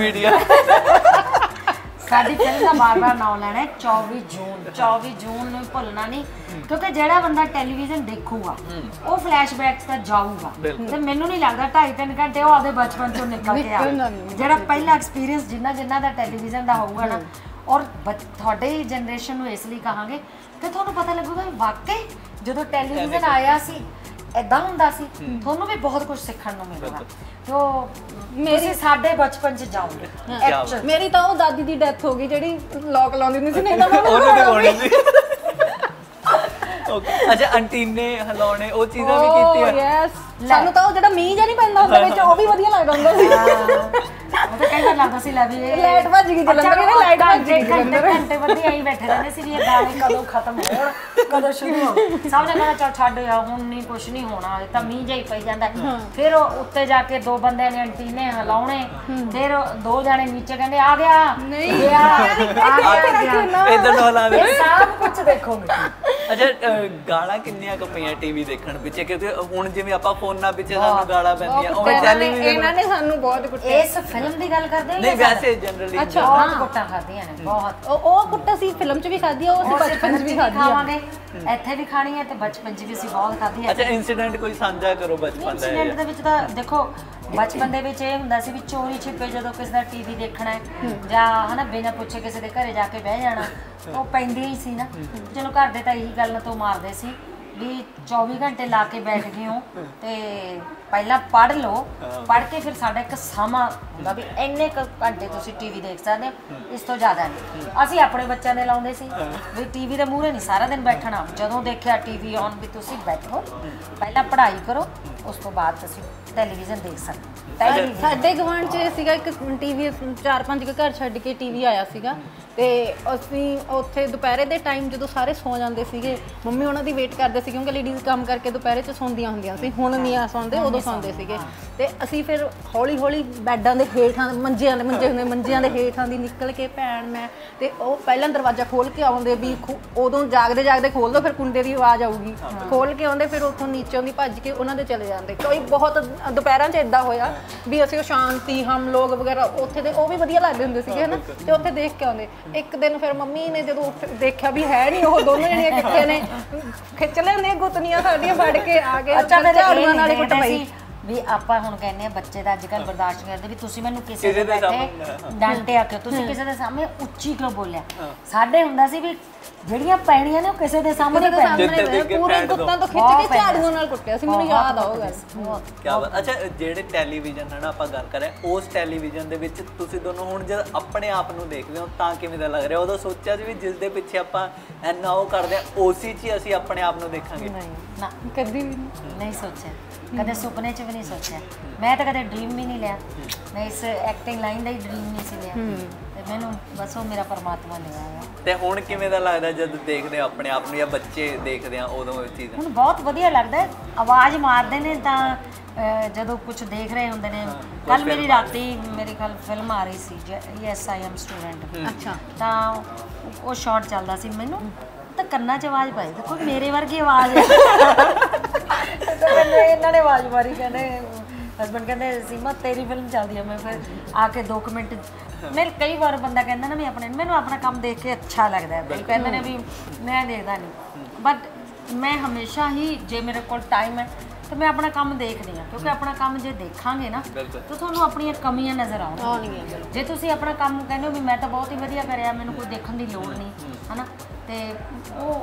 ਸਾਡੀ ਫਿਲਮ ਦਾ ਬਾਰ-ਬਾਰ ਨਾਮ ਲੈਣਾ ਹੈ 24 ਜੂਨ ਨੂੰ ਭੁੱਲਣਾ ਨਹੀਂ ਕਿਉਂਕਿ ਜਿਹੜਾ ਬੰਦਾ ਟੈਲੀਵਿਜ਼ਨ ਦੇਖੂਗਾ ਉਹ ਫਲੈਸ਼ਬੈਕਸ ਤੱਕ ਜਾਊਗਾ ਤੇ ਮੈਨੂੰ ਨਹੀਂ ਲੱਗਦਾ 2.5-3 ਘੰਟੇ ਉਹ ਆਪਦੇ ਬਚਪਨ ਚੋਂ ਨਿਕਲ ਕੇ ਆਵੇ ਜਿਹੜਾ ਪਹਿਲਾ ਐਕਸਪੀਰੀਅੰਸ ਜਿੰਨਾ ਦਾ ਟੈਲੀਵਿਜ਼ਨ ਦਾ ਹੋਊਗਾ ਨਾ ਔਰ ਤੁਹਾਡੇ ਜਨਰੇਸ਼ਨ ਨੂੰ ਇਸ ਲਈ ਕਹਾਂਗੇ ਕਿ ਤੁਹਾਨੂੰ ਪਤਾ ਲੱਗੂਗਾ ਵੀ ਵਾਕਈ ਜਦੋਂ ਟੈਲੀਵਿਜ਼ਨ ਆਇਆ ਸੀ ਇਦਾਂ ਹੁੰਦਾ ਸੀ ਤੁਹਾਨੂੰ ਵੀ ਬਹੁਤ ਕੁਝ ਸਿੱਖਣ ਨੂੰ ਮਿਲੇਗਾ ਤੋ ਮੇਰੇ ਸਾਡੇ ਬਚਪਨ 'ਚ ਜਾਓਗੇ ਮੇਰੀ ਤਾਂ ਉਹ ਦਾਦੀ ਦੀ ਡੈਥ ਹੋ ਗਈ ਜਿਹੜੀ ਲੋਕ ਲਾਉਂਦੀ ਹੁੰਦੀ ਸੀ ਨਹੀਂ ਤਾਂ ਉਹਨੂੰ ਤੇ ਹੋਣੀ ਸੀ ਓਕੇ ਅੱਛਾ ਅੰਟੀਨੇ ਹਿਲਾਉਣੇ ਉਹ ਚੀਜ਼ਾਂ ਵੀ ਕੀਤੀਆਂ ਯੈਸ ਸਾਨੂੰ ਤਾਂ ਉਹ ਜਿਹੜਾ ਮੀਂਹ ਜਿਹਾ ਨਹੀਂ ਪੈਂਦਾ ਹੁੰਦਾ ਵਿੱਚ ਉਹ ਵੀ ਵਧੀਆ ਲੱਗਦਾ ਹੁੰਦਾ ਸੀ ਉਹ ਤਾਂ ਕਈ ਵਾਰ ਲੱਗਦਾ ਸੀ ਲੈ ਵੀ ਲਾਈਟ ਭੱਜ ਗਈ ਜਲੰਧਰ ਕਹਿੰਦੇ ਲਾਈਟ ਭੱਜ ਗਈ ਘੰਟੇ ਵਧੀਆ ਹੀ ਬੈਠੇ ਰਹਿੰਦੇ ਸੀ ਵੀ ਇਹ ਗਾਣੇ ਕਦੋਂ ਖਤਮ ਹੋਣ ਕਦੋਂ ਸ਼ੁਰੂ ਹੋਣ ਸਭ ਨੇ ਕਹਿਣਾ ਚੱਲ ਛੱਡ ਆ ਹੁਣ ਨਹੀਂ ਕੁਝ ਨਹੀਂ ਹੋਣਾ ਤਾਂ ਮੀਂਹ ਜਿਹਾ ਹੀ ਪਈ ਜਾਂਦਾ ਫਿਰ ਉੱਤੇ ਜਾ ਕੇ ਦੋ ਬੰਦਿਆਂ ਨੇ ਅੰਟੀਨੇ ਹਿਲਾਉਣੇ ਫਿਰ ਦੋ ਜਾਣੇ ਨੀਚੇ ਕਹਿੰਦੇ ਆ ਗਿਆ ਨਹੀਂ ਇਧਰ ਨੂੰ ਹਿਲਾ ਦੇ ਸਭ ਕੁਝ ਦੇਖੋਗੇ ਅੱਛਾ ਗਾਲਾਂ ਕਿੰਨੀਆਂ ਕੁ ਪਈਆਂ ਟੀਵੀ ਦੇਖਣ ਪਿੱਛੇ ਕਿਉਂਕਿ ਹੁਣ ਜਿਵੇਂ ਆਪਾਂ ਫੋਨਾਂ ਪਿੱਛੇ ਸਾਨੂੰ ਗਾਲਾਂ ਪੈਂਦੀਆਂ ਉਵੇਂ ਟੈਲੀਵਿਜ਼ਨ ਇਹਨਾਂ ਨੇ ਸਾਨੂੰ ਬਹੁਤ ਕੁੱਟਿਆ ਇਸ ਫਿਲਮ ਦੀ ਗੱਲ ਕਰਦੇ ਹੋ ਨਹੀਂ ਵੈਸੇ ਜਨਰਲੀ ਬਹੁਤ ਕੁੱਟਾਂ ਖਾਧੀਆਂ ਨੇ ਬਹੁਤ ਉਹ ਕੁੱਟ ਅਸੀਂ ਫਿਲਮ 'ਚ ਵੀ ਖਾਧੀ ਆ ਉਹ ਅਸੀਂ ਬਚਪਨ 'ਚ ਵੀ ਖਾਧੀ ਖਾਵਾਂਗੇ ਇੱਥੇ ਵੀ ਖਾਣੀ ਹੈ ਤੇ ਬਚਪਨ 'ਚ ਵੀ ਅਸੀਂ ਬਹੁਤ ਖਾਧੀ ਹੈ ਅੱਛਾ ਇਨਸੀਡੈਂਟ ਕੋਈ ਸਾਂਝਾ ਕਰੋ ਬਚਪਨ ਦਾ ਇਨਸੀਡੈਂਟ ਦੇ ਵਿੱਚ ਤਾਂ ਦੇਖੋ ਬਚਪਨ ਦੇ ਵਿੱਚ ਇਹ ਹੁੰਦਾ ਸੀ ਵੀ ਚੋਰੀ ਛਿਪੇ ਜਦੋਂ ਕਿਸੇ ਦਾ ਟੀਵੀ ਦੇਖਣਾ ਹੈ ਜਾਂ ਹਨਾ ਬਿਨਾਂ ਪੁੱਛੇ ਕਿਸੇ ਦੇ ਘਰੇ ਜਾ ਕੇ ਬਹਿ ਜਾਣਾ ਉਹ ਪੈਂਦੀ ਹੀ ਸੀ ਨਾ ਚਲੋ ਘਰ ਦੇ ਤਾਂ ਇਹੀ ਗੱਲ ਤੋਂ ਮਾਰਦੇ ਸੀ ਵੀ 24 ਘੰਟੇ ਲਾ ਕੇ ਬੈਠ ਗਏ ਹੋ ਤੇ ਪਹਿਲਾਂ ਪੜ੍ਹ ਲਓ ਪੜ੍ਹ ਕੇ ਫਿਰ ਸਾਡਾ ਇੱਕ ਸਮਾਂ ਹੁੰਦਾ ਵੀ ਇੰਨੇ ਘੰਟੇ ਤੁਸੀਂ ਟੀਵੀ ਦੇਖ ਸਕਦੇ ਹੋ ਇਸ ਤੋਂ ਜ਼ਿਆਦਾ ਨਹੀਂ ਅਸੀਂ ਆਪਣੇ ਬੱਚਿਆਂ ਦੇ ਲਾਉਂਦੇ ਸੀ ਵੀ ਟੀਵੀ ਦੇ ਮੂਹਰੇ ਨਹੀਂ ਸਾਰਾ ਦਿਨ ਬੈਠਣਾ ਜਦੋਂ ਦੇਖਿਆ ਟੀਵੀ ਔਨ ਵੀ ਤੁਸੀਂ ਬੈਠੋ ਪਹਿਲਾਂ ਪੜ੍ਹਾਈ ਕਰੋ ਉਸ ਤੋਂ ਬਾਅਦ ਤੁਸੀਂ ਟੈਲੀਵਿਜ਼ਨ ਦੇਖ ਸਕਦੇ ਸਾਡੇ ਗਵਾਂਢ 'ਚ ਸੀਗਾ ਇੱਕ ਟੀਵੀ 4-5 ਘਰ ਛੱਡ ਕੇ ਟੀਵੀ ਆਇਆ ਸੀਗਾ ਤੇ ਅਸੀਂ ਉੱਥੇ ਦੁਪਹਿਰੇ ਦੇ ਟਾਈਮ ਜਦੋਂ ਸਾਰੇ ਸੌ ਜਾਂਦੇ ਸੀਗੇ ਮੰਮੀ ਉਹਨਾਂ ਦੀ ਵੇਟ ਕਰਦੇ ਸੀ ਕਿਉਂਕਿ ਲੇਡੀਜ਼ ਕੰਮ ਕਰਕੇ ਦੁਪਹਿਰੇ 'ਚ ਸੌਂਦੀਆਂ ਹੁੰਦੀਆਂ ਸੀ ਹੁਣ ਨਹੀਂ ਆ ਸੌਂਦੇ ਉਦੋਂ ਸੌਂਦੇ ਸੀਗੇ ਤੇ ਅਸੀਂ ਫਿਰ ਹੌਲੀ ਹੌਲੀ ਬੈੱਡਾਂ ਦੇ ਹੇਠਾਂ ਮੰਜਿਆਂ ਦੇ ਹੇਠਾਂ ਦੀ ਨਿਕਲ ਕੇ ਭੈਣ ਮੈਂ ਤੇ ਉਹ ਪਹਿਲਾਂ ਦਰਵਾਜ਼ਾ ਖੋਲ ਕੇ ਆਉਂਦੇ ਵੀ ਉਦੋਂ ਜਾਗਦੇ ਖੋਲ ਦੋ ਫਿਰ ਕੁੰਡੇ ਦੀ ਆਵਾਜ਼ ਆਊਗੀ ਖੋਲ ਕੇ ਆਉਂਦੇ ਫਿਰ ਉੱਥੋਂ ਨੀਚੋਂ ਦੀ ਭੱਜ ਕੇ ਉਹਨਾਂ ਦੇ ਚਲੇ ਜਾਂਦੇ ਕੋਈ ਬਹੁਤ ਦੁਪਹਿਰਾਂ 'ਚ ਇਦਾਂ ਹੋਇਆ ਵੀ ਅਸੀਂ ਉਹ ਸ਼ਾਂਤੀ ਹਮ ਲੋਕ ਵਗੈਰਾ ਉੱਥੇ ਦੇ ਉਹ ਵੀ ਵਧੀਆ ਲੱਗਦੇ ਹੁੰਦੇ ਸੀਗੇ ਹਨਾ ਤੇ ਉੱਥੇ ਦੇਖ ਕੇ ਆਉਂਦੇ ਇੱਕ ਦਿਨ ਫਿਰ ਮੰਮੀ ਨੇ ਜਦੋਂ ਦੇਖਿਆ ਵੀ ਹੈ ਨਹੀਂ ਉਹ ਦੋਨੋਂ ਜਣੀਆਂ ਕਿੱਥੇ ਨੇ ਖਿੱਚ ਲੈਂਦੇ ਗੁੱਤਨੀਆਂ ਸਾਡੀਆਂ ਫੜ ਕੇ ਆ ਗਏ ਝਾੜੂਆਂ ਨਾਲ ਕੁੱਟ ਪਈ ਵੀ ਆਪਾਂ ਹੁਣ ਕਹਿੰਦੇ ਆ ਬੱਚੇ ਦਾ ਅੱਜਕੱਲ ਬਰਦਾਸ਼ਤ ਨਹੀਂ ਕਰਦੇ ਵੀ ਤੁਸੀਂ ਮੈਨੂੰ ਕਿਸੇ ਦੇ ਬੈਠੇ ਡਾਂਟਿਆ ਕਿ ਤੁਸੀਂ ਕਿਸੇ ਦੇ ਸਾਹਮਣੇ ਉੱਚੀ ਕਿਉਂ ਬੋਲਿਆ ਸਾਡੇ ਹੁੰਦਾ ਸੀ ਵੀ ਜਿਹੜੀਆਂ ਪੈਣੀਆਂ ਨੇ ਉਹ ਕਿਸੇ ਦੇ ਸਾਹਮਣੇ ਪੂਰੇ ਗੁੱਤਾਂ ਤੋਂ ਖਿੱਚ ਕੇ ਝਾੜੂਆਂ ਨਾਲ ਕੁੱਟਿਆ ਸੀ ਮੈਨੂੰ ਯਾਦ ਆਉਗਾ ਕੀ ਬਾਤ ਅੱਛਾ ਜਿਹੜੇ ਟੈਲੀਵਿਜ਼ਨ ਹੈ ਨਾ ਆਪਾਂ ਗੱਲ ਕਰ ਰਹੇ ਉਸ ਟੈਲੀਵਿਜ਼ਨ ਦੇ ਵਿੱਚ ਤੁਸੀਂ ਦੋਨੋਂ ਹੁਣ ਜਦ ਆਪਣੇ ਆਪ ਨੂੰ ਦੇਖਦੇ ਹੋ ਤਾਂ ਕਿਵੇਂ ਦਾ ਲੱਗ ਰਿਹਾ ਉਦੋਂ ਸੋਚਿਆ ਸੀ ਵੀ ਜਿਸ ਦੇ ਪਿੱਛੇ ਆਪਾਂ ਇੰਨਾ ਉਹ ਕਰਦੇ ਆ ਉਸੇ 'ਚ ਹੀ ਅਸੀਂ ਆਪਣੇ ਆਪ ਨੂੰ ਦੇਖਾਂਗੇ ਨਾ ਕਦੀ ਵੀ ਨਹੀਂ ਸੋਚਿਆ ਕਦੇ ਸੁਪਨੇ 'ਚ ਵੀ ਨਹੀਂ ਸੋਚਿਆ ਮੈਂ ਤਾਂ ਕਦੇ ਡ੍ਰੀਮ ਵੀ ਨਹੀਂ ਲਿਆ ਮੈਂ ਇਸ ਐਕਟਿੰਗ ਲਾਈਨ ਦਾ ਹੀ ਡ੍ਰੀਮ ਨਹੀਂ ਸੀ ਲਿਆ ਤੇ ਮੈਨੂੰ ਬਸ ਉਹ ਮੇਰਾ ਪਰਮਾਤਮਾ ਨੇ ਆਇਆ ਤੇ ਹੁਣ ਕਿਵੇਂ ਦਾ ਲੱਗਦਾ ਜਦ ਦੇਖਦੇ ਆਪਣੇ ਆਪ ਨੂੰ ਜਾਂ ਬੱਚੇ ਦੇਖਦੇ ਆ ਉਦੋਂ ਇਹ ਚੀਜ਼ ਹੁਣ ਬਹੁਤ ਵਧੀਆ ਲੱਗਦਾ ਆਵਾਜ਼ ਮਾਰਦੇ ਨੇ ਤਾਂ ਜਦੋਂ ਕੁਝ ਦੇਖ ਰਹੇ ਹੁੰਦੇ ਨੇ ਕੱਲ ਮੇਰੀ ਰਾਤੀ ਮੇਰੀ ਕੱਲ ਫਿਲਮ ਆ ਰਹੀ ਸੀ ਯੈਸ ਆਈ ਐਮ ਸਟੂਡੈਂਟ ਅੱਛਾ ਤਾਂ ਉਹ ਸ਼ਾਟ ਚੱਲਦਾ ਸੀ ਮੈਨੂੰ ਤਾਂ ਕੰਨਾਂ 'ਚ ਆਵਾਜ਼ ਪਾਈ ਦੇਖੋ ਮੇਰੇ ਵਰਗੀ ਆਵਾਜ਼ ਤਾਂ ਮੈਨੂੰ ਇਹਨਾਂ ਨੇ ਆਵਾਜ਼ ਮਾਰੀ ਕਹਿੰਦੇ ਹਸਬੈਂਡ ਕਹਿੰਦੇ ਸੀਮਾ ਤੇਰੀ ਫਿਲਮ ਚੱਲਦੀ ਹੈ ਮੈਂ ਫਿਰ ਆ ਕੇ 2 ਮਿੰਟ ਮੇਰੇ ਕਈ ਵਾਰ ਬੰਦਾ ਕਹਿੰਦਾ ਨਾ ਵੀ ਮੈਨੂੰ ਆਪਣਾ ਕੰਮ ਦੇਖ ਕੇ ਅੱਛਾ ਲੱਗਦਾ ਹੈ ਕਈ ਕਹਿੰਦੇ ਨੇ ਵੀ ਮੈਂ ਦੇਖਦਾ ਨਹੀਂ ਬਟ ਮੈਂ ਹਮੇਸ਼ਾ ਹੀ ਜੇ ਮੇਰੇ ਕੋਲ ਟਾਈਮ ਹੈ ਤੇ ਮੈਂ ਆਪਣਾ ਕੰਮ ਦੇਖਦੀ ਹਾਂ ਕਿਉਂਕਿ ਆਪਣਾ ਕੰਮ ਜੇ ਦੇਖਾਂਗੇ ਨਾ ਤਾਂ ਤੁਹਾਨੂੰ ਆਪਣੀਆਂ ਕਮੀਆਂ ਨਜ਼ਰ ਆਉਣਗੀਆਂ ਜੇ ਤੁਸੀਂ ਆਪਣਾ ਕੰਮ ਕਹਿੰਦੇ ਹੋ ਵੀ ਮੈਂ ਤਾਂ ਬਹੁਤ ਹੀ ਵਧੀਆ ਕਰਿਆ ਮੈਨੂੰ ਕੋਈ ਦੇਖਣ ਦੀ ਲੋੜ ਨਹੀਂ ਹਨਾ ਤੇ ਉਹ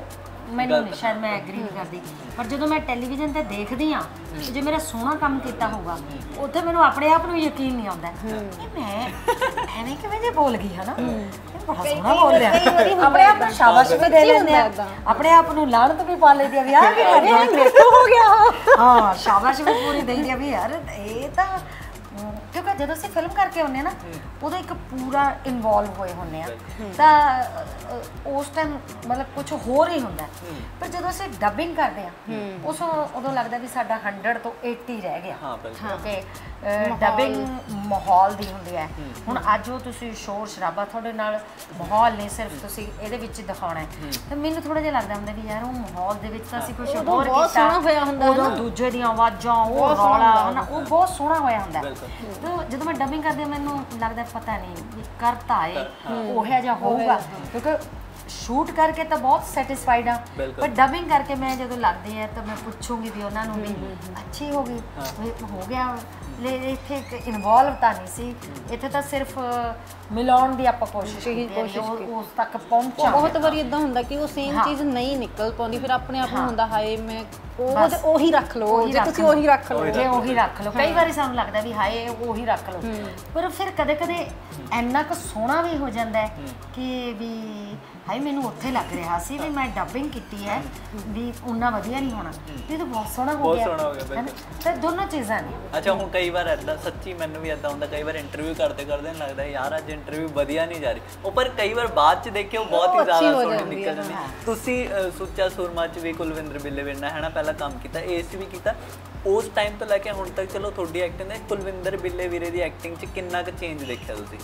ਮੈਨੂੰ ਨਹੀਂ, ਸ਼ਾਇਦ ਮੈਂ ਐਗਰੀ ਨਹੀਂ ਕਰਦੀ, ਪਰ ਜਦੋਂ ਮੈਂ ਟੈਲੀਵਿਜ਼ਨ ਤੇ ਦੇਖਦੀ ਆ ਜੇ ਮੇਰਾ ਸੋਹਣਾ ਕੰਮ ਕੀਤਾ ਹੋਊਗਾ ਉੱਥੇ ਮੈਨੂੰ ਆਪਣੇ ਆਪ ਨੂੰ ਯਕੀਨ ਨਹੀਂ ਆਉਂਦਾ ਕਿ ਮੈਂ ਐਵੇਂ ਕਿਵੇਂ ਜੇ ਬੋਲ ਗਈ ਹਨਾ, ਬੜਾ ਸੋਹਣਾ ਬੋਲ ਲਿਆ। ਆਪਣੇ ਆਪ ਨੂੰ ਸ਼ਾਬਾਸ਼ ਵੀ ਦੇ ਲੈਂਦੇ ਆ, ਆਪਣੇ ਆਪ ਨੂੰ ਲਾਹਨਤ ਵੀ ਪਾ ਲੈਂਦੇ ਆ ਵੀ ਆਹ ਕੀ ਕਰ ਰਿਹਾ ਹੋ ਗਿਆ। ਹਾਂ, ਸ਼ਾਬਾਸ਼ ਵੀ ਪੂਰੀ ਦੇਈਦੀ ਆ ਵੀ ਯਾਰ ਇਹ ਤਾਂ, ਕਿਉਂਕਿ ਜਦੋਂ ਅਸੀਂ ਫਿਲਮ ਕਰਕੇ ਆਉਂਦੇ ਹਾਂ ਨਾ ਉਦੋਂ ਇੱਕ ਪੂਰਾ ਇਨਵੋਲਵ ਹੋਏ ਹੁੰਦੇ ਆ ਤਾਂ ਉਸ ਟਾਈਮ ਮਤਲਬ ਕੁਝ ਹੋਰ ਹੀ ਹੁੰਦਾ, ਪਰ ਜਦੋਂ ਅਸੀਂ ਡਬਿੰਗ ਕਰਦੇ ਆ ਉਦੋਂ ਲੱਗਦਾ ਵੀ ਸਾਡਾ 100 ਤੋਂ 80 ਰਹਿ ਗਿਆ, ਕਿਉਂਕਿ ਡਬਿੰਗ ਮਾਹੌਲ ਦੀ ਹੁੰਦੀ ਹੈ। ਹੁਣ ਅੱਜ ਉਹ ਤੁਸੀਂ ਸ਼ੋਰ ਸ਼ਰਾਬਾ ਤੁਹਾਡੇ ਨਾਲ ਮਾਹੌਲ ਨਹੀਂ ਸਿਰਫ ਤੁਸੀਂ ਇਹਦੇ ਵਿੱਚ ਦਿਖਾਉਣਾ ਹੈ, ਤਾਂ ਮੈਨੂੰ ਥੋੜਾ ਜਿਹਾ ਲੱਗਦਾ ਹੁੰਦਾ ਵੀ ਯਾਰ ਉਹ ਮਾਹੌਲ ਦੇ ਵਿੱਚ ਤਾਂ ਅਸੀਂ ਕੁਝ ਹੋਰ ਕੀਤਾ, ਉਦੋਂ ਦੂਜੇ ਦੀਆਂ ਆਵਾਜ਼ਾਂ ਉਹ ਰੌਲਾ ਉਹ ਬਹੁਤ ਸੋਹਣਾ ਹੋਇਆ ਹੁੰਦਾ। ਤਾਂ ਜਦੋਂ ਮੈਂ ਡਬਿੰਗ ਕਰਦੀ ਮੈਨੂੰ ਲੱਗਦਾ ਪਤਾ ਨਹੀਂ ਵੀ ਕਰਤਾ ਹੈ ਉਹ ਜਿਹਾ ਹੋਊਗਾ, ਕਿਉਂਕਿ ਸ਼ੂਟ ਕਰਕੇ ਤਾਂ ਬਹੁਤ ਸੈਟੀਸਫਾਈਡ ਆ, ਪਰ ਡਬਿੰਗ ਕਰਕੇ ਮੈਂ ਜਦੋਂ ਲੱਗਦੀ ਹੈ ਤਾਂ ਮੈਂ ਪੁੱਛੂੰਗੀ ਵੀ ਉਹਨਾਂ ਨੂੰ ਵੀ ਅੱਛੀ ਹੋ ਗਈ ਹੋ ਗਿਆ। ਇੱਥੇ ਇੱਕ ਇਨਵੋਲਵ ਤਾਂ ਨਹੀਂ ਸੀ, ਇੱਥੇ ਤਾਂ ਸਿਰਫ ਮਿਲਾਉਣ ਦੀ ਆਪਾਂ ਕੋਸ਼ਿਸ਼ ਕੀਤੀ ਉਸ ਤੱਕ ਪਹੁੰਚਾ। ਬਹੁਤ ਵਾਰੀ ਇਦਾਂ ਹੁੰਦਾ ਕਿ ਉਹ ਸੇਮ ਚੀਜ਼ ਨਹੀਂ ਨਿਕਲ ਪਾਉਂਦੀ, ਫਿਰ ਆਪਣੇ ਆਪ ਨੂੰ ਹੁੰਦਾ ਹਾਏ ਮੈਂ ਉਹੀ ਰੱਖ ਲਓ, ਜੇ ਤੁਸੀਂ ਉਹੀ ਰੱਖ ਲਓ, ਜੇ ਉਹੀ ਰੱਖ ਲਓ। ਕਈ ਵਾਰੀ ਸਾਨੂੰ ਲੱਗਦਾ ਵੀ ਹਾਏ ਉਹੀ ਰੱਖ ਲਓ, ਪਰ ਫਿਰ ਕਦੇ ਕਦੇ ਇੰਨਾ ਕੁ ਸੋਹਣਾ ਵੀ ਹੋ ਜਾਂਦਾ ਕਿ ਵੀ ਹਾਏ ਮੈਨੂੰ ਉੱਥੇ ਲੱਗ ਰਿਹਾ ਸੀ ਵੀ ਮੈਂ ਡਬਿੰਗ ਕੀਤੀ ਹੈ ਵੀ ਉਨਾ ਵਧੀਆ ਨਹੀਂ ਹੋਣਾ, ਇਹ ਤਾਂ ਬਹੁਤ ਸੋਹਣਾ ਹੋ ਗਿਆ। ਤਾਂ ਦੋਨੋਂ ਚੀਜ਼ਾਂ ਨੇ। ਅੱਛਾ, ਹੁਣ ਕਈ ਵਾਰ ਏਦਾਂ ਸੱਚੀ ਮੈਨੂੰ ਵੀ ਏਦਾਂ ਹੁੰਦਾ, ਕਈ ਵਾਰ ਇੰਟਰਵਿਊ ਕਰਦੇ ਲੱਗਦਾ ਯਾਰ ਅੱਜ ਇੰਟਰਵਿਊ ਵਧੀਆ ਨਹੀਂ ਜਾ ਰਹੀ, ਉਹ ਪਰ ਕਈ ਵਾਰ ਬਾਅਦ ਚ ਦੇਖਿਓ ਬਹੁਤ ਹੀ ਜ਼ਿਆਦਾ ਸੋਹਣੀ ਨਿਕਲ ਜਾਂਦੀ। ਤੁਸੀਂ ਸੁੱਚਾ ਸੂਰਮਾ ਚ ਵੀ ਕੁਲਵਿੰਦਰ ਬਿੱਲੇ ਹੈ ਨਾ ਪਹਿਲਾਂ ਕੰਮ ਕੀਤਾ, ਇਸ ਵੀ ਕੀਤਾ, ਉਸ ਟਾਈਮ ਤੋਂ ਲੈ ਕੇ ਹੁਣ ਤੱਕ ਚਲੋ ਤੁਹਾਡੀ ਐਕਟਿੰਗ ਨੇ ਕੁਲਵਿੰਦਰ ਬਿੱਲੇ ਵੀਰੇ ਦੀ ਐਕਟਿੰਗ ਚ ਕਿੰਨਾ ਕੁ ਚੇਂਜ ਦੇਖਿਆ ਤੁਸੀਂ?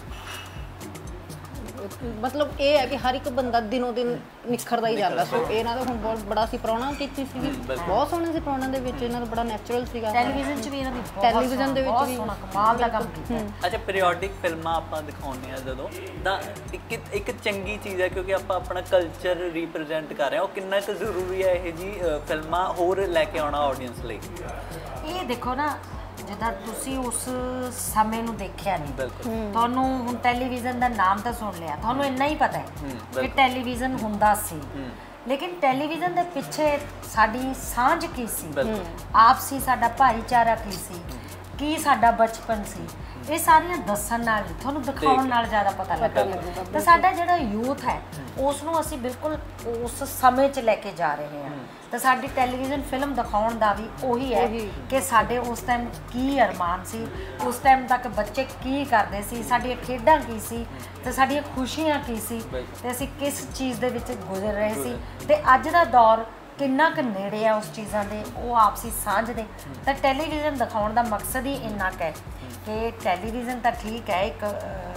ਮਤਲਬ ਇਹ ਹੈ ਕਿ ਹਰ ਇੱਕ ਬੰਦਾ ਦਿਨੋਂ ਦਿਨ ਨਿਖਰਦਾ ਹੀ ਜਾਂਦਾ। ਸੋ ਇਹਨਾਂ ਦਾ ਹੁਣ ਬਹੁਤ ਬੜਾ ਸੀ ਪ੍ਰਾਹੁਣਾ ਕੀਤੀ ਸੀਗੀ, ਬਹੁਤ ਸੋਹਣੇ ਸੀ ਪ੍ਰਾਹੁਣਾ ਦੇ ਵਿੱਚ, ਇਹਨਾਂ ਦਾ ਬੜਾ ਨੈਚੁਰਲ ਸੀਗਾ। ਟੈਲੀਵਿਜ਼ਨ 'ਚ ਵੀ ਇਹਨਾਂ ਦੀ ਟੈਲੀਵਿਜ਼ਨ ਦੇ ਵਿੱਚ ਵੀ ਕਮਾਲ ਦਾ ਕੰਮ ਕੀਤਾ। ਅੱਛਾ, ਪੀਰੀਓਡਿਕ ਫਿਲਮਾਂ ਆਪਾਂ ਦਿਖਾਉਂਦੇ ਆ ਜਦੋਂ ਤਾਂ ਇੱਕ ਚੰਗੀ ਚੀਜ਼ ਹੈ ਕਿਉਂਕਿ ਆਪਾਂ ਆਪਣਾ ਕਲਚਰ ਰੀਪ੍ਰੈਜ਼ੈਂਟ ਕਰ ਰਹੇ ਹਾਂ, ਉਹ ਕਿੰਨਾ ਕੁ ਜ਼ਰੂਰੀ ਹੈ ਇਹ ਜੀ ਫਿਲਮਾਂ ਹੋਰ ਲੈ ਕੇ ਆਉਣਾ ਆਡੀਅנס ਲਈ? ਇਹ ਦੇਖੋ ਨਾ, ਜਿੱਦਾਂ ਤੁਸੀਂ ਉਸ ਸਮੇਂ ਨੂੰ ਦੇਖਿਆ ਨਹੀਂ, ਤੁਹਾਨੂੰ ਹੁਣ ਟੈਲੀਵਿਜ਼ਨ ਦਾ ਨਾਮ ਤਾਂ ਸੁਣ ਲਿਆ, ਤੁਹਾਨੂੰ ਇੰਨਾ ਹੀ ਪਤਾ ਹੈ ਕਿ ਟੈਲੀਵਿਜ਼ਨ ਹੁੰਦਾ ਸੀ, ਲੇਕਿਨ ਟੈਲੀਵਿਜ਼ਨ ਦੇ ਪਿੱਛੇ ਸਾਡੀ ਸਾਂਝ ਕੀ ਸੀ, ਆਪਸੀ ਸਾਡਾ ਭਾਈਚਾਰਾ ਕੀ ਸੀ, ਕੀ ਸਾਡਾ ਬਚਪਨ ਸੀ, ਇਹ ਸਾਰੀਆਂ ਦੱਸਣ ਨਾਲ ਤੁਹਾਨੂੰ ਦਿਖਾਉਣ ਨਾਲ ਜ਼ਿਆਦਾ ਪਤਾ ਲੱਗਦਾ। ਤੇ ਸਾਡਾ ਜਿਹੜਾ ਯੂਥ ਹੈ ਉਸ ਨੂੰ ਅਸੀਂ ਬਿਲਕੁਲ ਉਸ ਸਮੇਂ 'ਚ ਲੈ ਕੇ ਜਾ ਰਹੇ ਹਾਂ, ਤਾਂ ਸਾਡੀ ਟੈਲੀਵਿਜ਼ਨ ਫਿਲਮ ਦਿਖਾਉਣ ਦਾ ਵੀ ਉਹੀ ਹੈ ਕਿ ਸਾਡੇ ਉਸ ਟਾਈਮ ਕੀ ਅਰਮਾਨ ਸੀ, ਉਸ ਟਾਈਮ ਤੱਕ ਬੱਚੇ ਕੀ ਕਰਦੇ ਸੀ, ਸਾਡੀਆਂ ਖੇਡਾਂ ਕੀ ਸੀ, ਤੇ ਸਾਡੀਆਂ ਖੁਸ਼ੀਆਂ ਕੀ ਸੀ, ਤੇ ਅਸੀਂ ਕਿਸ ਚੀਜ਼ ਦੇ ਵਿੱਚ ਗੁਜ਼ਰ ਰਹੇ ਸੀ, ਤੇ ਅੱਜ ਦਾ ਦੌਰ ਕਿੰਨਾ ਕੁ ਨੇੜੇ ਆ ਉਸ ਚੀਜ਼ਾਂ ਦੇ, ਉਹ ਆਪਸੀ ਸਾਂਝ ਦੇ। ਤਾਂ ਟੈਲੀਵਿਜ਼ਨ ਦਿਖਾਉਣ ਦਾ ਮਕਸਦ ਹੀ ਇੰਨਾ ਕੁ ਹੈ ਕਿ ਟੈਲੀਵਿਜ਼ਨ ਤਾਂ ਠੀਕ ਹੈ ਇੱਕ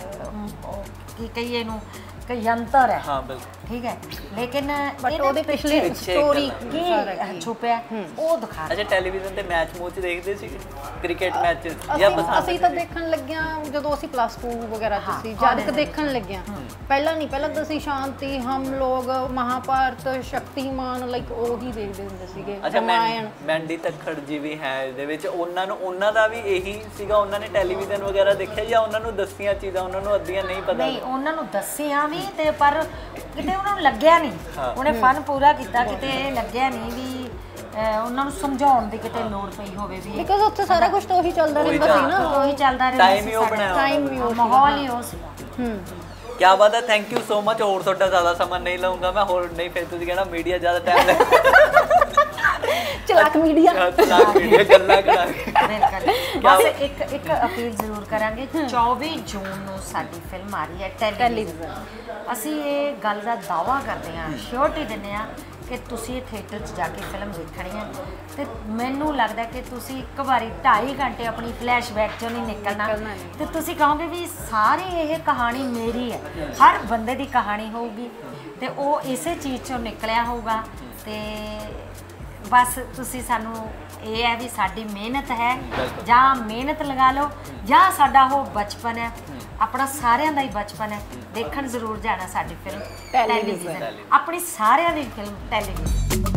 ਕੀ ਕਹੀਏ ਇਹਨੂੰ ਕਿ ਯੰਤਰ ਹੈ, ਹਾਂ ਬਿਲਕੁਲ ਠੀਕ ਹੈ, ਲੇਕਿਨ ਉਹਦੇ ਪਿਛਲੇ ਸਟੋਰੀ ਕੀ ਛੁਪਿਆ ਉਹ ਦਿਖਾ। ਅੱਛਾ, ਟੈਲੀਵਿਜ਼ਨ ਤੇ ਮੈਚ ਮੂਚ ਦੇਖਦੇ ਸੀ, ਕ੍ਰਿਕਟ ਮੈਚ ਜਾਂ ਅਸੀਂ ਤਾਂ ਦੇਖਣ ਲੱਗਿਆ ਜਦੋਂ ਅਸੀਂ +2 ਵਗੈਰਾ ਚ ਸੀ, ਜਦ ਤੱਕ ਦੇਖਣ ਲੱਗਿਆ। ਪਹਿਲਾਂ ਨਹੀਂ, ਪਹਿਲਾਂ ਤਾਂ ਅਸੀਂ ਸ਼ਾਂਤੀ, ਹਮ ਲੋਗ, ਮਹਾਭਾਰਤ, ਸ਼ਕਤੀਮਾਨ ਲਾਈਕ ਉਹੀ ਦੇਖਦੇ ਹੁੰਦੇ ਸੀਗੇ। ਅੱਛਾ, ਮੈਂਡੀ ਤੱਖੜ ਜੀ ਵੀ ਹੈ ਇਹਦੇ ਵਿੱਚ, ਉਹਨਾਂ ਦਾ ਵੀ ਇਹੀ ਸੀਗਾ, ਉਹਨਾਂ ਨੇ ਟੈਲੀਵਿਜ਼ਨ ਵਗੈਰਾ ਦੇਖਿਆ ਜਾਂ ਉਹਨਾਂ ਨੂੰ ਦੱਸੀਆਂ ਚੀਜ਼ਾਂ ਉਹਨਾਂ ਨੂੰ ਅੱਧੀਆਂ ਨਹੀਂ ਪਤਾ? ਨਹੀਂ, ਉਹਨਾਂ ਨੂੰ ਦੱਸੀਆਂ ਵੀ, ਤੇ ਪਰ ਕਿਤੇ ਉਹਨਾਂ ਨੂੰ ਲੱਗਿਆ ਨਹੀਂ, ਉਹਨੇ ਫਨ ਪੂਰਾ ਕੀਤਾ, ਕਿਤੇ ਇਹ ਲੱਗਿਆ ਨਹੀਂ ਵੀ ਉਹਨਾਂ ਨੂੰ ਸਮਝਾਉਣ ਦੀ ਕਿਤੇ ਲੋੜ ਪਈ ਹੋਵੇ ਵੀ, ਬਿਕਾਜ਼ ਉੱਥੇ ਸਾਰਾ ਕੁਝ ਤਾਂ ਉਹੀ ਚੱਲਦਾ ਰਹਿੰਦਾ ਸੀ ਨਾ, ਉਹੀ ਚੱਲਦਾ ਰਹਿੰਦਾ ਸੀ, ਟਾਈਮ ਹੀ ਉਹ ਬਣਾਇਆ, ਟਾਈਮ ਵੀ ਉਹ ਮਾਹੌਲ ਹੀ ਉਹ ਸੀਗਾ। ਕਿਆ ਬਾਤ ਹੈ, ਥੈਂਕ ਯੂ ਸੋ ਮਚ। ਹੋਰ ਤੁਹਾਡਾ ਜ਼ਿਆਦਾ ਸਮਾਂ ਨਹੀਂ ਲਊਂਗਾ ਮੈਂ, ਹੋਰ ਨਹੀਂ ਫਿਰ ਤੁਸੀਂ ਕਹਿਣਾ ਮੀਡੀਆ ਜ਼ਿਆਦਾ ਟਾਈਮ ਲੈ ਚਲਾਕ ਮੀਡੀਆ ਗੱਲਾਂ ਕਰਾਂਗੇ। ਬਸ ਇੱਕ ਅਪੀਲ ਜ਼ਰੂਰ ਕਰਾਂਗੇ, 24 ਜੂਨ ਨੂੰ ਸਾਡੀ ਫਿਲਮ ਆ ਰਹੀ ਹੈ ਟੈਲੀਵਿਜ਼ਨ। ਅਸੀਂ ਇਹ ਗੱਲ ਦਾ ਦਾਅਵਾ ਕਰਦੇ ਹਾਂ, ਸ਼ੋਰਟੀ ਦਿੰਦੇ ਹਾਂ ਕਿ ਤੁਸੀਂ ਇਹ ਥੀਏਟਰ 'ਚ ਜਾ ਕੇ ਫਿਲਮ ਦੇਖਣੀ ਹੈ, ਤੇ ਮੈਨੂੰ ਲੱਗਦਾ ਕਿ ਤੁਸੀਂ ਇੱਕ ਵਾਰੀ 2.5 ਘੰਟੇ ਆਪਣੀ ਫਲੈਸ਼ਬੈਕ 'ਚੋਂ ਨਹੀਂ ਨਿਕਲਣਾ, ਤੇ ਤੁਸੀਂ ਕਹੋਗੇ ਵੀ ਸਾਰੀ ਇਹ ਕਹਾਣੀ ਮੇਰੀ ਹੈ, ਹਰ ਬੰਦੇ ਦੀ ਕਹਾਣੀ ਹੋਊਗੀ, ਤੇ ਉਹ ਇਸੇ ਚੀਜ਼ 'ਚੋਂ ਨਿਕਲਿਆ ਹੋਊਗਾ। ਤੇ ਬਸ ਤੁਸੀਂ ਸਾਨੂੰ ਇਹ ਹੈ ਵੀ ਸਾਡੀ ਮਿਹਨਤ ਹੈ, ਜਾਂ ਮਿਹਨਤ ਲਗਾ ਲਓ, ਜਾਂ ਸਾਡਾ ਉਹ ਬਚਪਨ ਹੈ, ਆਪਣਾ ਸਾਰਿਆਂ ਦਾ ਹੀ ਬਚਪਨ ਹੈ, ਦੇਖਣ ਜ਼ਰੂਰ ਜਾਣਾ ਸਾਡੀ ਫਿਲਮ ਟੈਲੀਵਿਜ਼ਨ, ਆਪਣੀ ਸਾਰਿਆਂ ਦੀ ਫਿਲਮ ਟੈਲੀਵਿਜ਼ਨ।